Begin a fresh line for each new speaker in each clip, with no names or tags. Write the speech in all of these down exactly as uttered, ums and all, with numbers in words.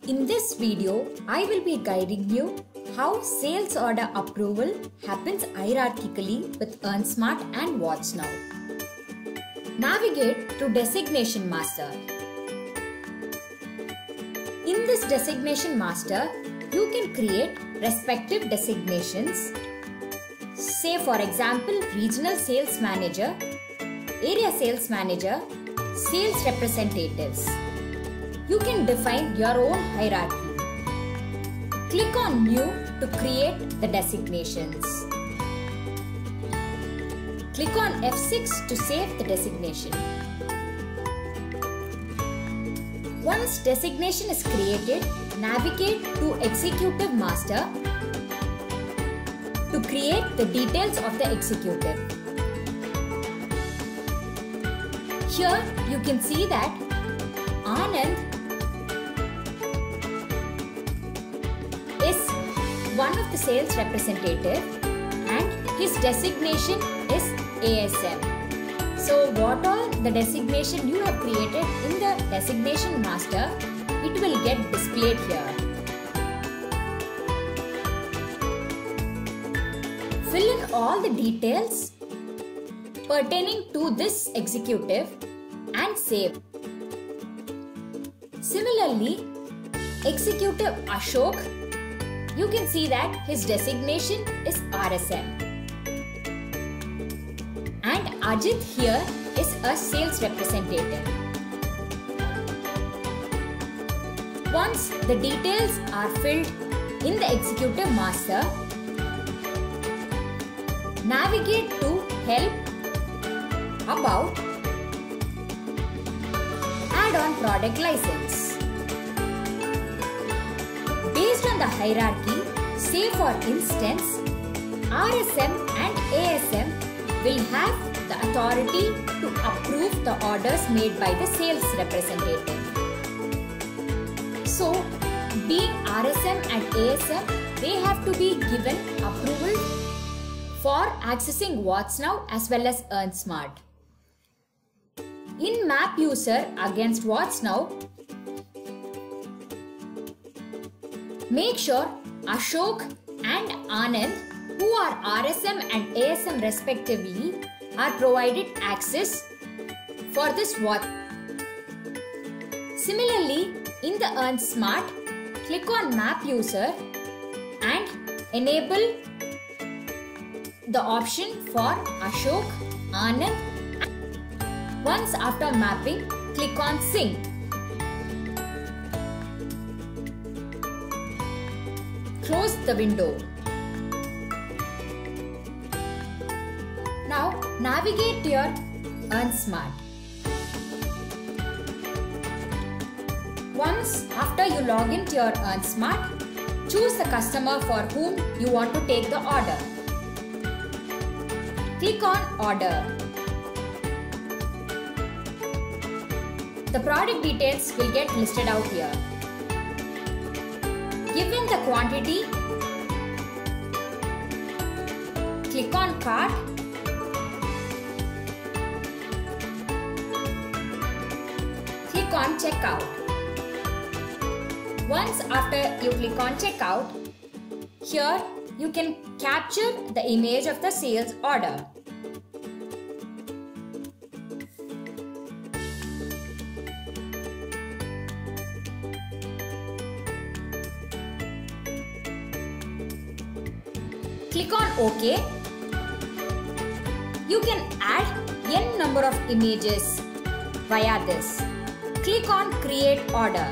In this video, I will be guiding you how sales order approval happens hierarchically with Earnsmart and Whatsnow. Navigate to Designation Master. In this Designation Master, you can create respective designations. Say for example, Regional Sales Manager, Area Sales Manager, Sales Representatives. You can define your own hierarchy. Click on New to create the designations. Click on F six to save the designation. Once designation is created, navigate to Executive Master to create the details of the executive. Here you can see that Anand is one of the sales representative and his designation is A S M. So what all the designation you have created in the designation master, it will get displayed here. Fill in all the details pertaining to this executive and save. Similarly, Executive Ashok, you can see that his designation is R S M. And Ajit here is a sales representative. Once the details are filled in the Executive Master, navigate to Help, About, Add-on Product License. Based on the hierarchy, say for instance, R S M and A S M will have the authority to approve the orders made by the sales representative. So, being R S M and A S M, they have to be given approval for accessing Whatsnow as well as Earnsmart. In map user against Whatsnow, make sure Ashok and Anand, who are R S M and A S M respectively, are provided access for this What. Similarly, in the Earnsmart, click on Map User and enable the option for Ashok, Anand. Once after mapping, click on Sync. Close the window. Now navigate to your Earnsmart. Once after you log into your Earnsmart, choose the customer for whom you want to take the order. Click on Order. The product details will get listed out here. Given the quantity, click on Cart. Click on Checkout. Once after you click on Checkout, here you can capture the image of the sales order. Click on OK. You can add n number of images via this. Click on Create Order.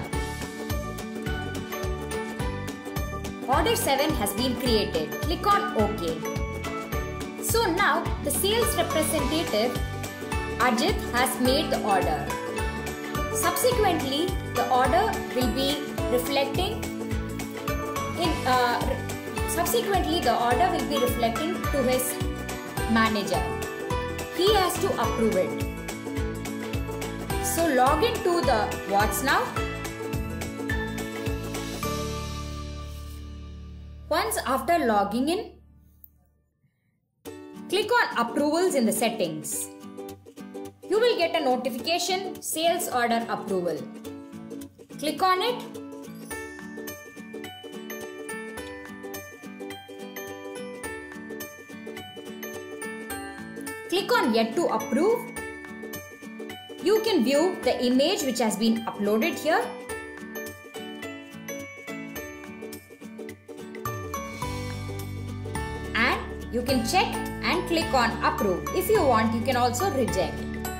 Order seven has been created. Click on OK. So now the sales representative Ajit has made the order. Subsequently, the order will be reflecting in uh, Subsequently, the order will be reflecting to his manager. He has to approve it. So log into the Whatsnow. Once after logging in, click on Approvals in the settings. You will get a notification Sales Order Approval. Click on it Click on Yet to approve. You can view the image which has been uploaded here. And you can check and click on approve. If you want, you can also reject.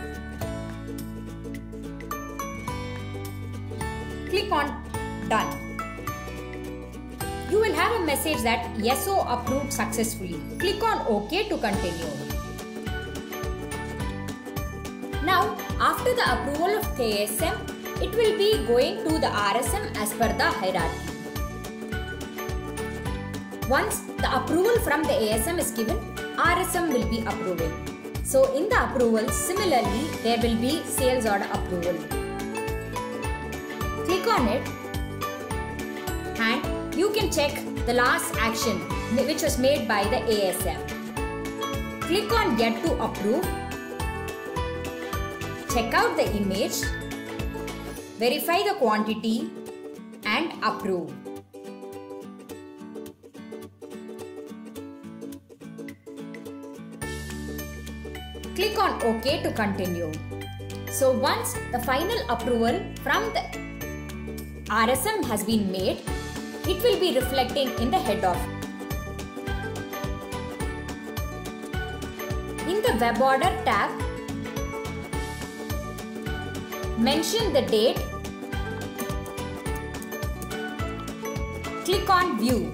Click on done. You will have a message that yes, so approved successfully. Click on OK to continue. Now, after the approval of A S M, it will be going to the R S M as per the hierarchy. Once the approval from the A S M is given, R S M will be approving. So in the approval, similarly, there will be sales order approval. Click on it and you can check the last action which was made by the A S M. Click on Yet to approve. Check out the image, verify the quantity and approve. Click on OK to continue. So once the final approval from the R S M has been made, it will be reflecting in the head of. In the Web Order tab, mention the date. Click on View.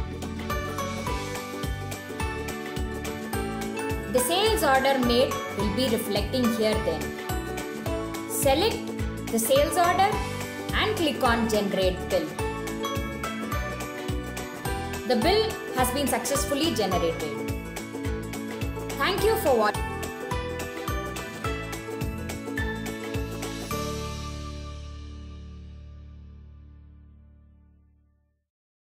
The sales order made will be reflecting here then. Select the sales order and click on Generate Bill. The bill has been successfully generated. Thank you for watching.